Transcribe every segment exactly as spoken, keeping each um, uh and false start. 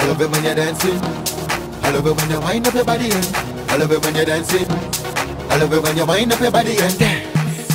I love it when you're dancing. I love it when you wind up your body and I love it when you're dancing. I love it when you wind up your body and dance.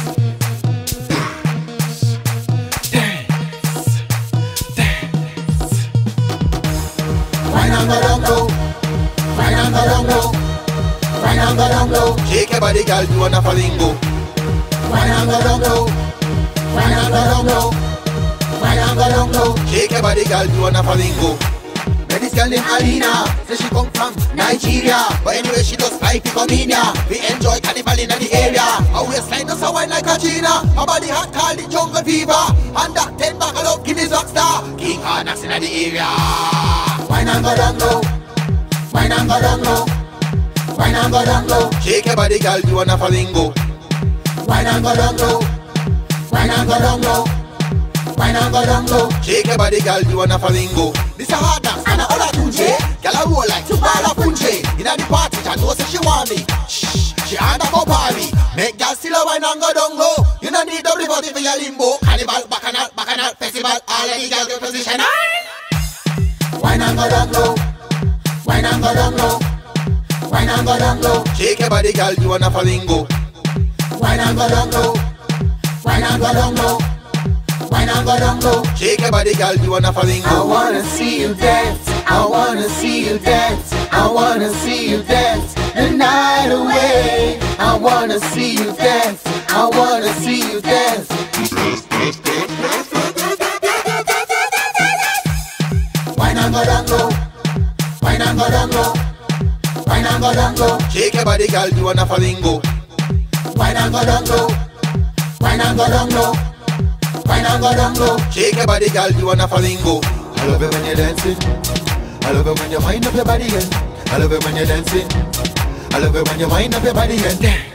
Dance. Dance. Wine and go down low. Wine and go down low. Wine and go down low. Shake your body, girl, you wanna flamingo. Wine and go down low. Wine and go down low. Wine and go down low. Shake your body, girl, you wanna flamingo. Met this girl named Alina, say she come from Nigeria, but anyway she does fly to come in here. We enjoy carnival in the area. Our waistline does a wine like a Gina. Her body hot called the jungle fever. And that ten back of love, Guinness rockstar. King Harnax in the area. Wine and go down low. Wine and go down low. Wine and go down low. Shake your body, girl, you wanna flamingo. Wine and go down low. Wine and go down low. Wine and go down low. Shake your body, girl, you wanna flamingo. This a hard dance and a all a tunje. Girl a roll like two ball of punje. Inna the party, she know say she want me. Shh, she under go party. Make girl still a wine and go down low. You no need double body for your limbo. Carnival, bacchanal, bacchanal, festival. All of the girls get position. Wine and go down low. Wine and go down low. Wine and go down low. Shake your body, girl, you wanna flamingo. Wine and go down low. Wine and go down low. Wine and go down low. Shake your body, girl, you wanna flamingo. I wanna see you dance. I wanna see you dance. I wanna see you dance the night away. I wanna see you dance. I wanna see you dance. Wine and go down low. Wine and go down low. Wine and go down low. Shake your body, girl, you wanna flamingo. Wine and go down low. Wine and go down low. Wine and go down low. Shake your body, girl, you wanna flamingo. I love it when you're dancing. I love it when you wind up your body and I love it when you're dancing. I love it when you wind up your body and dance.